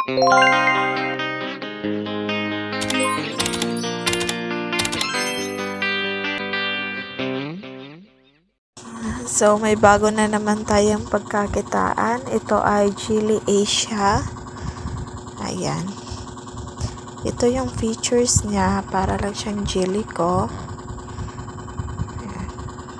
So, may bago na naman tayong pagkakitaan. Ito ay Geely Asia. Ayan. Ito yung features niya. Para lang siyang Geely ko. Ayan.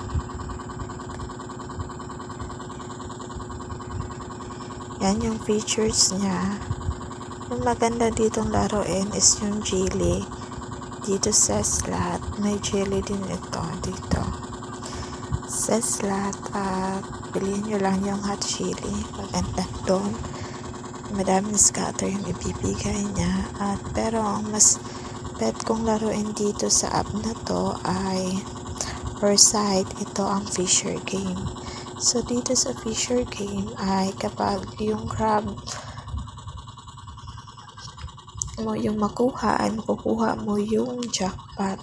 Yan yung features niya. Yung maganda ditong laruin is yung Geely. Dito sa slot, may Geely din ito. Dito. Sa slot at bilhin nyo lang yung hot chili. Maganda doon. Madaming scatter yung ibibigay niya. Pero ang mas bet kong laruin dito sa app na to ay per side, ito ang Fisher Game. So dito sa Fisher Game ay kapag yung crab mo yung makuha ay makukuha mo yung jackpot.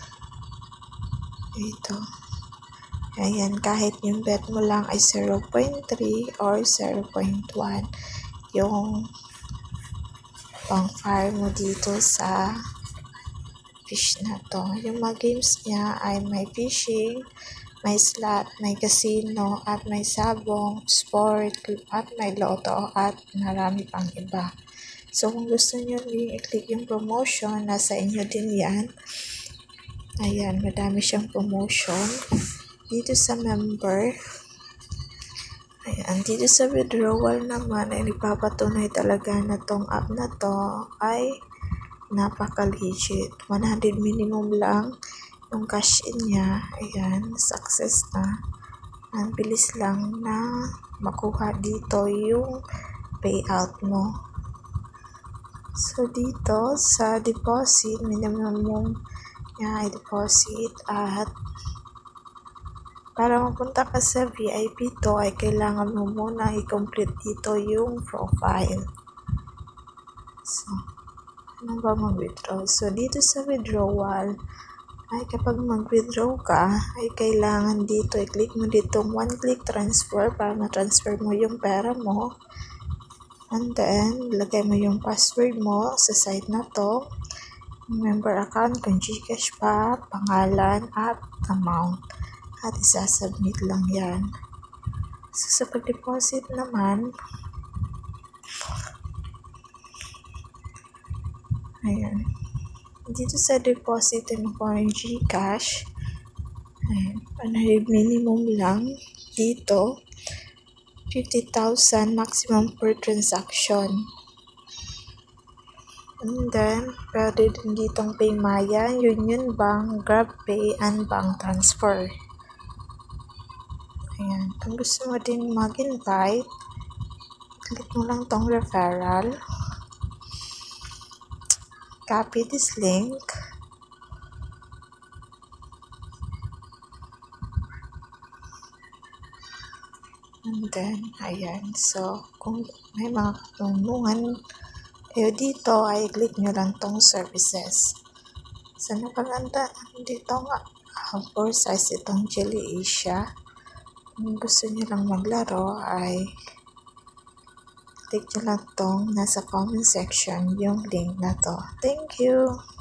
Ito. Ayan, kahit yung bet mo lang ay 0.3 or 0.1 yung pang fire mo dito sa fish na to. Yung mga games niya ay may fishing, may slot, may casino, at may sabong, sport, at may lotto, at marami pang iba. So, kung gusto nyo i-click yung promotion, nasa inyo din yan. Ayan, madami siyang promotion. Dito sa member, ayan, dito sa withdrawal naman ay ipapatunay talaga na tong app na to ay napaka-legit. 100 minimum lang yung cash in niya. Ayan, success na. Ang bilis lang na makuha dito yung payout mo. So, dito sa deposit, minimum niya ay deposit at para mapunta ka sa VIP to ay kailangan mo muna i-complete dito yung profile. So, ano ba mag-withdraw? So, dito sa withdrawal ay kapag mag-withdraw ka ay kailangan dito i-click mo dito one-click transfer para ma-transfer mo yung pera mo. And then, lagay mo yung password mo sa site na to. Member account, kung Gcash pa, pangalan, at amount. At isasubmit lang yan. So, sa pag-deposit naman, ayan. Dito sa deposit, mo ko yung Gcash. Ayan. 100 minimum lang. Dito, 50,000 maximum per transaction. And then, pwede din ditong Paymaya, Union Bank, GrabPay, and Bank Transfer. Ayan. Kung gusto mo din mag-invite, click mo lang tong referral. Copy this link. And then, ayan. So, kung may mga katanungan kayo dito, ay click nyo lang tong services. So, napaganda dito nga. For size itong Geely Asia. Kung gusto nyo lang maglaro ay click nyo lang tong nasa comment section yung link na to. Thank you!